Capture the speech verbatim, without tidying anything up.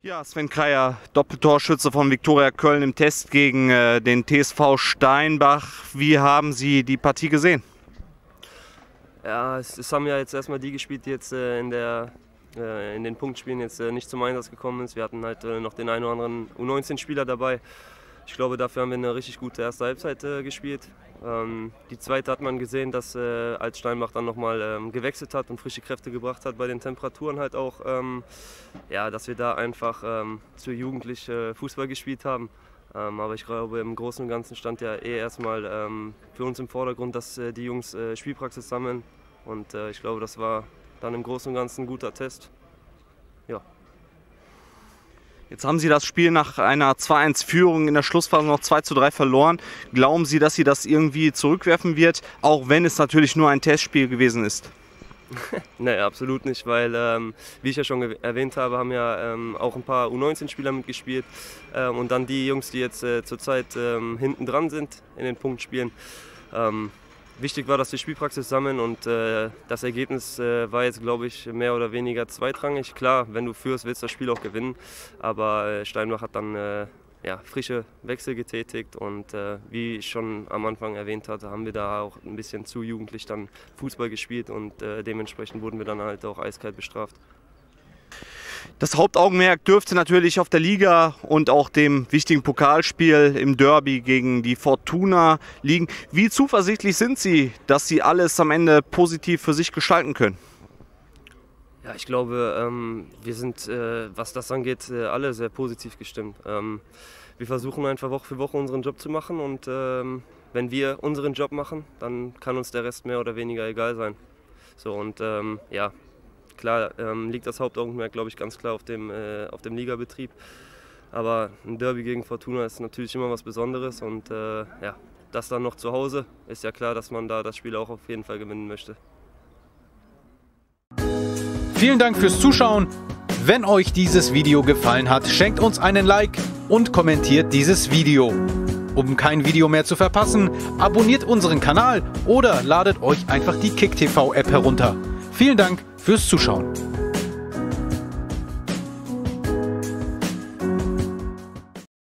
Ja, Sven Kreier, Doppeltorschütze von Viktoria Köln im Test gegen äh, den T S V Steinbach. Wie haben Sie die Partie gesehen? Ja, es, es haben ja jetzt erstmal die gespielt, die jetzt äh, in, der, äh, in den Punktspielen jetzt äh, nicht zum Einsatz gekommen ist. Wir hatten halt äh, noch den einen oder anderen U neunzehn Spieler dabei. Ich glaube, dafür haben wir eine richtig gute erste Halbzeit äh, gespielt. Ähm, die zweite hat man gesehen, dass äh, als Steinbach dann nochmal ähm, gewechselt hat und frische Kräfte gebracht hat bei den Temperaturen halt auch, ähm, ja, dass wir da einfach ähm, zu jugendlich äh, Fußball gespielt haben. Ähm, aber ich glaube, im Großen und Ganzen stand ja eh erstmal ähm, für uns im Vordergrund, dass äh, die Jungs äh, Spielpraxis sammeln. Und äh, ich glaube, das war dann im Großen und Ganzen ein guter Test. Ja. Jetzt haben Sie das Spiel nach einer zwei eins Führung in der Schlussphase noch zwei zu drei verloren. Glauben Sie, dass Sie das irgendwie zurückwerfen wird, auch wenn es natürlich nur ein Testspiel gewesen ist? Nee, absolut nicht, weil, ähm, wie ich ja schon erwähnt habe, haben ja ähm, auch ein paar U neunzehn Spieler mitgespielt ähm, und dann die Jungs, die jetzt äh, zurzeit ähm, hinten dran sind in den Punktspielen. Ähm, wichtig war, dass wir Spielpraxis sammeln und äh, das Ergebnis äh, war jetzt, glaube ich, mehr oder weniger zweitrangig. Klar, wenn du führst, willst du das Spiel auch gewinnen, aber äh, Steinbach hat dann äh, ja, frische Wechsel getätigt und äh, wie ich schon am Anfang erwähnt hatte, haben wir da auch ein bisschen zu jugendlich dann Fußball gespielt und äh, dementsprechend wurden wir dann halt auch eiskalt bestraft. Das Hauptaugenmerk dürfte natürlich auf der Liga und auch dem wichtigen Pokalspiel im Derby gegen die Fortuna liegen. Wie zuversichtlich sind Sie, dass Sie alles am Ende positiv für sich gestalten können? Ja, ich glaube, ähm, wir sind, äh, was das angeht, äh, alle sehr positiv gestimmt. Ähm, wir versuchen einfach Woche für Woche unseren Job zu machen und ähm, wenn wir unseren Job machen, dann kann uns der Rest mehr oder weniger egal sein. So, und ähm, ja, klar ähm, liegt das Hauptaugenmerk, glaube ich, ganz klar auf dem, äh, auf dem Ligabetrieb. Aber ein Derby gegen Fortuna ist natürlich immer was Besonderes und äh, ja, das dann noch zu Hause, ist ja klar, dass man da das Spiel auch auf jeden Fall gewinnen möchte. Vielen Dank fürs Zuschauen. Wenn euch dieses Video gefallen hat, schenkt uns einen Like und kommentiert dieses Video. Um kein Video mehr zu verpassen, abonniert unseren Kanal oder ladet euch einfach die KickTV App herunter. Vielen Dank fürs Zuschauen.